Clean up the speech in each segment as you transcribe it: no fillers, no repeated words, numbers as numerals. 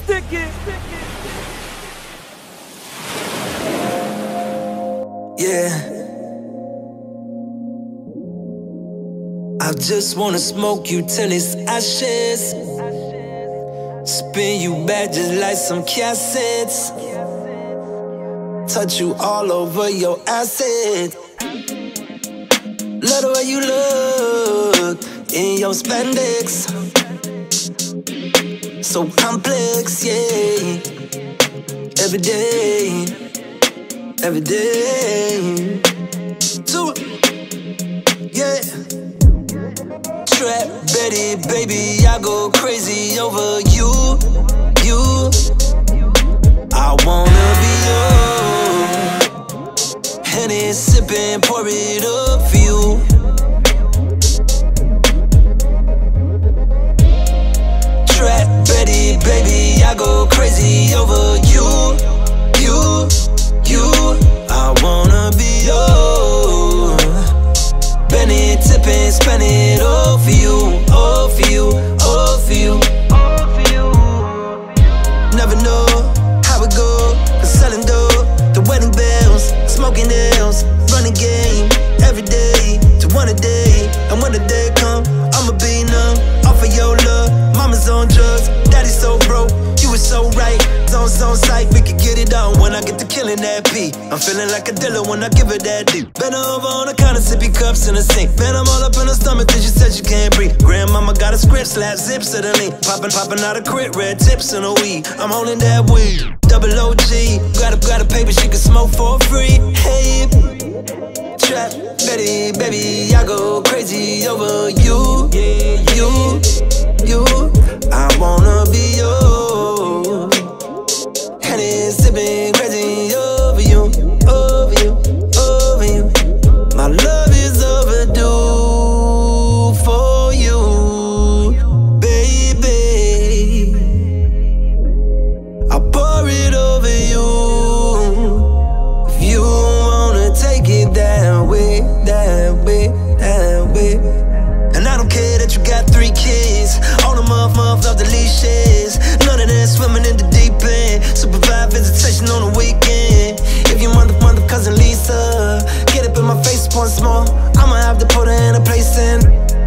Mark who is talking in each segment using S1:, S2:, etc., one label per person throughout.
S1: sticky.
S2: Yeah. I just wanna smoke you till it's ashes. Spin you back just like some cassettes. Touch you all over your assets. Love the way you look in your spandex. So complex, yeah. Every day, every day. Do it, yeah. Trap Betty, baby, I go crazy over you, you. I wanna be yours. Henny sipping, pour it up for you. Trap Betty, baby, I go crazy over you, you, you. I wanna be yours. Benny tipping, spend it all for you, all for you, all for you, all for you. Never know how it go, selling dope, the wedding bells, smoking nails, running game every day to one a day. And when the day come, I'ma be numb off of your love. Mama's on drugs, daddy's so broke. You was so right, zone sight. We could get it on when I get to killing that beat. I'm feeling like a dealer when I give it that deep. Been over on the counter, sippy cups in the sink. Man, I'm all up in her stomach till she said she can't breathe. Grandmama got a script, slap zips to the link. Popping out a crit, red tips in a weed. I'm holding that weed, double OG. Got a paper she can smoke for free. Hey, Trap Betty, baby, I go crazy over you, you, you. I wanna be yours. Henny sipping crazy over you, over you, over you. My love is overdue for you, baby. I pour it over you. If you wanna take it that way, that way, that way. And I don't care that you got 3 kids, all the muff off the leashes. None of that swimming in the deep end. Supervised visitation on the weekend. If you mother cousin Lisa, get up in my face once more. I'ma have to put her in a place in.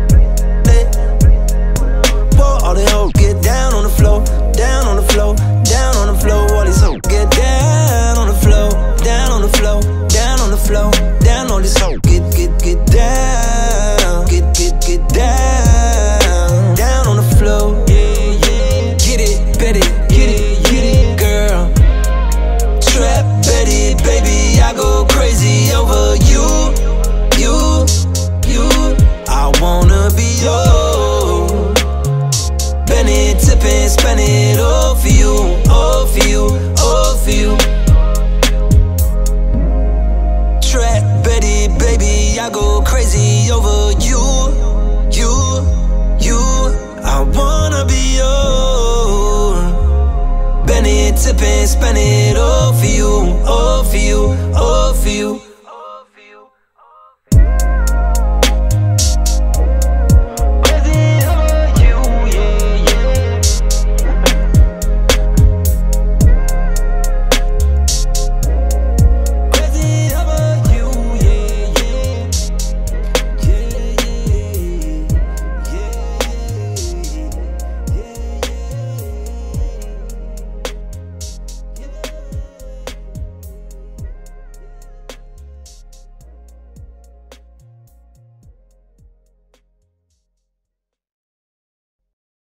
S2: Whoa, all they hoes get down on the floor, down on the floor, down on the floor. All these hoes get down on the floor, down on the floor, down on the floor, down on these hoes get down, get down, down on the floor. Get it, Betty, get it, girl. Trap Betty, baby, I go crazy over you, you, you. I wanna be yours. Benny tipping, spend it all for you, all for you, all for you. Trap Betty, baby, I go crazy over you, you, you. I wanna be yours. Benny tipping, spend it all for you, all for you, all for you.